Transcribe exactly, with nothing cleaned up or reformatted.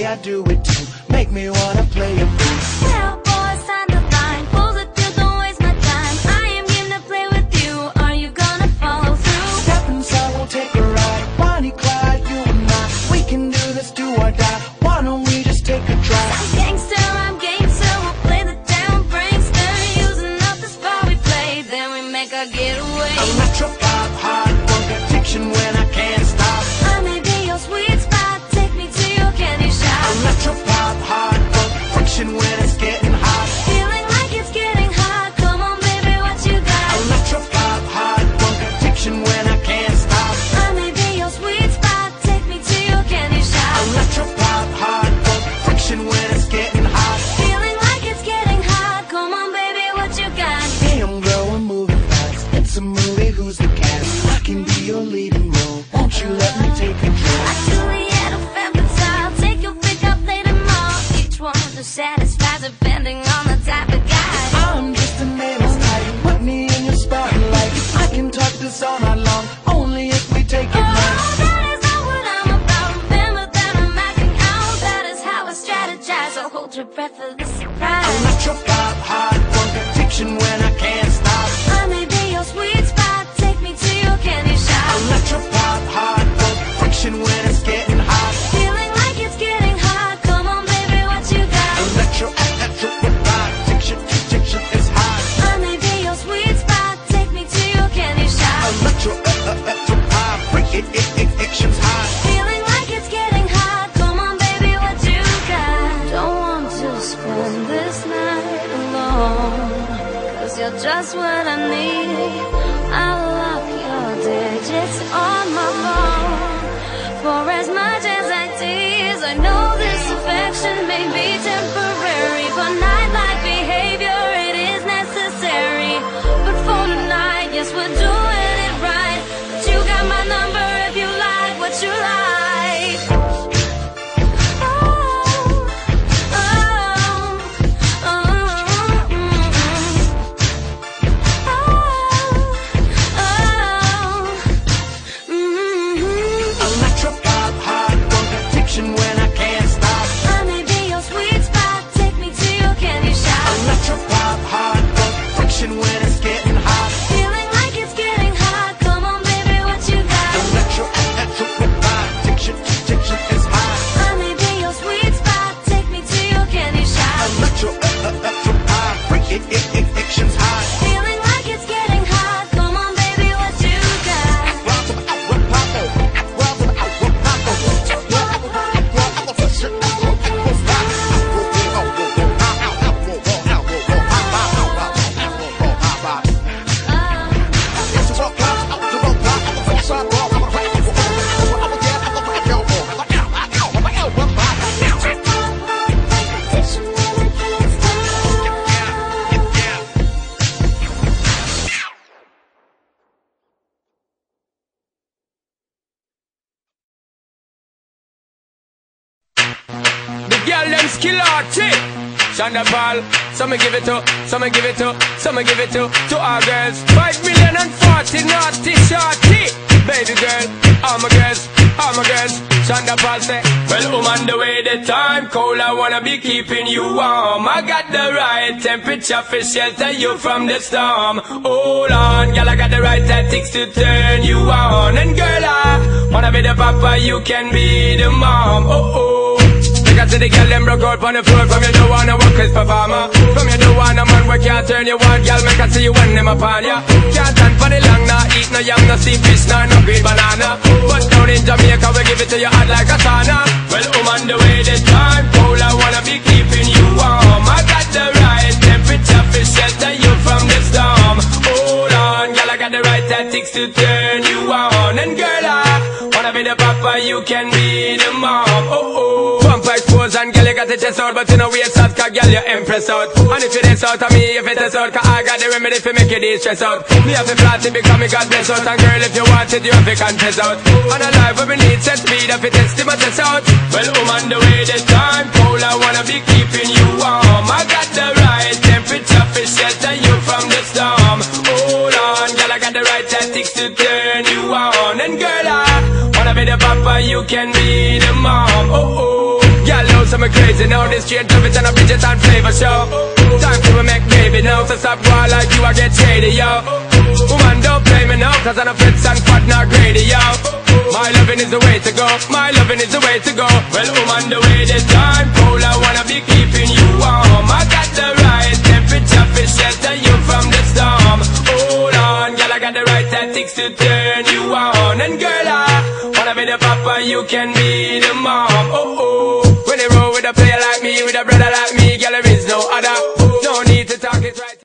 I do it too. Make me wanna play a fool. Yeah, boys, sign the line. Pose a deal, don't waste my time. I am game to play with you. Are you gonna follow through? Step inside, we'll take a ride. Bonnie, Clyde, you and I. We can do this, do or die. Why don't we just take a drive? I'm gangster, I'm gangster. We'll play the down prankster. Using up the spot we play, then we make our getaway. Electro pop, hard funk addiction when I can't stop. I may be your sweet spot. Take me to your candy shop. Electro pop, hard funk friction when it's getting hot. Feeling like it's getting hot. Come on, baby, what you got? Electro pop, hard funk addiction when I can't stop. I may be your sweet spot. Take me to your candy shop. Electro pop, hard funk friction when it's getting hot. Feeling like it's getting hot. Come on, baby, what you got? Damn, girl, we're moving fast. It's a movie, who's the cast? I can be your leading role. Won't you let me take control? Like Juliet or Femme Fatale. Take your pick up, play them all. Each one to satisfy depending on the type of guy. I'm just a nameless type. Put me in your spotlight. I can talk this all night long, only if we take it Oh, right. that is not what I'm about. Remember that I'm acting out. That is how I strategize. So hold your breath for the surprise. Electro pop, hard funk addiction when I can't stop. I may be your sweet spot. Take me to your candy shop. Electro pop, hard funk friction when it's getting hot. Feeling like it's getting hot. Come on, baby, what you got? Electro, electro pop, addiction, addiction is hot. I may be your sweet spot. Take me to your candy shop. Electro, electro pop, freak it, it, it, action's hot. Feeling like it's getting hot. Come on, baby, what you got? Don't want to spend this night alone, 'cause you're just what I need. I'll lock your digits on my phone. For as much as I tease, I know this affection may be temporary, but nightlife behavior, it is necessary. But for tonight, yes, we're doing it right. But you got my number if you like what you like. Oh, oh, oh, mm, oh, mm. Electro pop, hard funk addiction when I can't stop. I may be your sweet spot. Take me to your candy shop. Electro pop, hard funk friction when it's getting hot. Feeling like it's getting hot. Come on, baby, what you got? Electro, electro pop, addiction, addiction is hot. I may be your sweet spot. Take me to your candy shop. Electro, electro pop, freak it, it, it, action's hot. Feeling like it's getting hot. Come on, baby, what you got? The girl them skill arty. Shonda Paul, some give it to, some give it to, some give it to, to our girls. Five million and forty naughty shorty. Baby girl, all my girls, all my girls. Shonda Paul say, well, I'm on the way, the time cold, I wanna be keeping you warm. I got the right temperature for shelter you from the storm. Hold on, girl, I got the right tactics to turn you on. And girl, I wanna be the papa, you can be the mom. Oh oh. Because the girl them broke out on the floor. From you don't wanna work as performer. From you don't wanna man where can't turn you on. Girl, make I see you when them upon ya. Can't stand for the long, nah eat no yam, no sea fish, nah no green banana. But down in Jamaica we give it to you hot like a sauna. Well, I'm on the way, the time cold, I wanna be keeping you warm. I got the right temperature for shelter you from the storm. Hold on, girl, I got the right tactics to turn you on. And girl, I wanna be the papa, you can be the mom. Oh oh. Vampire pose and girl, you got the chest out, but you know we a sad, cause girl, you impress out. And if you dance out of me, if it is out, cause I got the remedy for make you de-stress out. Me have to flat it because me got bless out. And girl, if you want it, you have to confess out. And a life where we need set speed, if it test it, but test out. Well, I'm on the way, the time cold, I wanna be keeping you warm. I got the right temperature for shelter you from the storm. Hold on, girl, I got the right tactics to turn you on. And girl, I wanna be the papa, you can be the mom. Oh oh. Girl, me crazy now. This change of it and a Bridget and flavor show. Time to make baby now, so stop going like you, I get shady, yo. Woman, don't play me now, cause I'm a fits and fat, not greedy, yo. My loving is the way to go, my loving is the way to go. Well, woman, the way this time cold, I wanna be keeping you warm. I got the right temperature for shelter you from the storm. Hold on, girl, I got the right tactics to turn you on. And girl, I wanna be the papa, you can be the mom. Oh, oh. When they roll with a player like me, with a brother like me, girl, there is no other. No need to talk it right.